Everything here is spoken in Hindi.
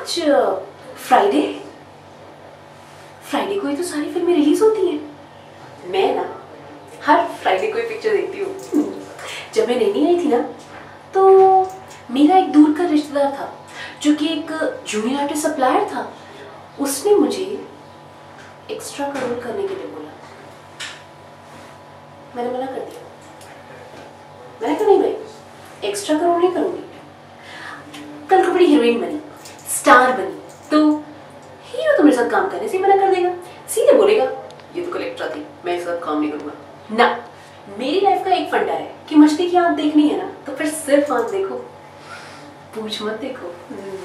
आज फ्राइडे फ्राइडे को ही तो सारी फिल्में रिलीज होती हैं। मैं ना हर फ्राइडे को ही पिक्चर देखती हूँ। जब मैं नई आई थी ना तो मेरा एक दूर का रिश्तेदार था जो कि एक जूनियर आर्टिस्ट सप्लायर था। उसने मुझे एक्स्ट्रा का रोल करने के लिए बोला। मैंने मना कर दिया। मैंने कहा नहीं भाई, एक्स्ट्रा का रोल नहीं करूँगी। कल को बड़ी हीरोइन बनी, स्टार बनी तो हीरो तो मेरे साथ काम करने से मना कर देगा। सीधे बोलेगा ये तो कल एक्स्ट्रा थी, मैं इसके साथ काम नहीं करूँगा ना। मेरी लाइफ का एक फंडा है कि मछली की आंख देखनी है ना तो फिर सिर्फ आंख देखो, पूछ मत देखो।